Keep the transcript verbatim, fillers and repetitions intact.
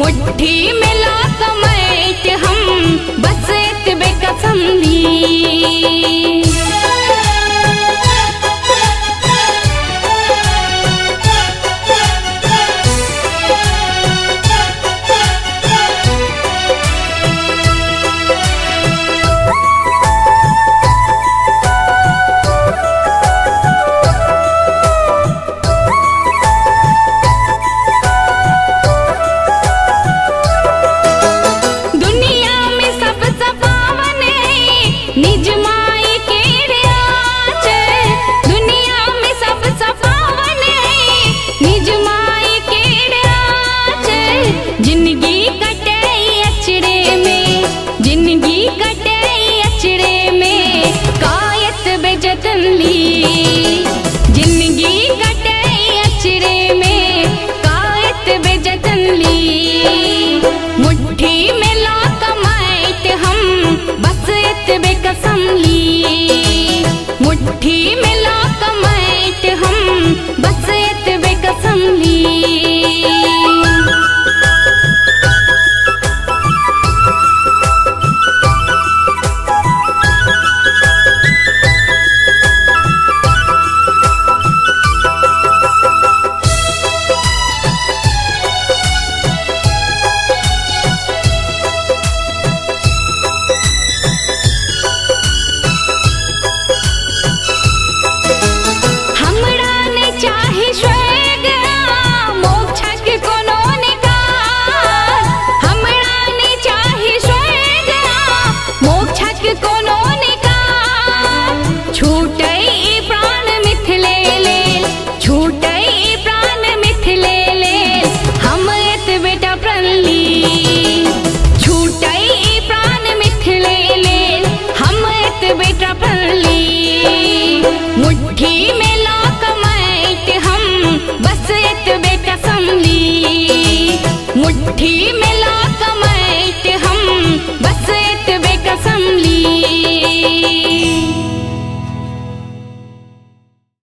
मुट्ठी में ला कमाइत हम बस इतबे कसम ली। निज माई के रियाज दुनिया में सब सपावन निज माई के रियाज। जिंदगी कटे अचड़े में जिंदगी कटे अचड़े में कायत बेजतन ली। जिंदगी कटे अचड़े में कायत बेजतन ली। मुट्ठी में ला कमाइत हम बस इतबे कसम ली। मुट्ठी में ला कमाइत हम बस इतबे कसम ली। मुट्ठी में ला कमाइत हम बस इतबे कसम ली। मुट्ठी